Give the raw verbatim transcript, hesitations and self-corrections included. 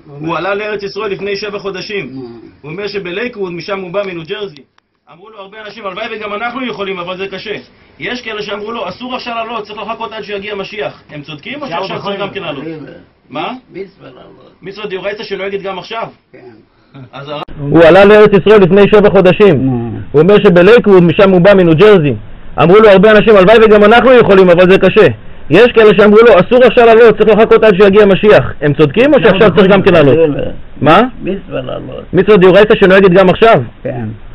הוא עלה לארץ ישראל לפני שבע חודשים. הוא אומר שבלייקווד, משם הוא בא מניו ג'רזי. אמרו לו הרבה אנשים, הלוואי וגם אנחנו יכולים, אבל זה קשה. יש כאלה שאמרו לו, אסור עכשיו לעלות, צריך לחכות עד שיגיע משיח. הם צודקים או שעכשיו צריך גם כן לעלות? מה? מצווה לעלות. מצווה דאורייתא שנוהגת גם עכשיו? כן. הוא עלה לארץ ישראל לפני שבע חודשים. הוא אומר שבלייקווד, משם הוא בא מניו ג'רזי. אמרו לו הרבה אנשים, הלוואי וגם אנחנו יכולים, אבל זה קשה. יש כאלה שאמרו לו, אסור עכשיו לעלות, צריך לחכות עד שיגיע משיח. הם צודקים או שעכשיו צריך גם כן לעלות? מה? מצווה לעלות. מצווה דאורייתא שנוהגת גם עכשיו? כן.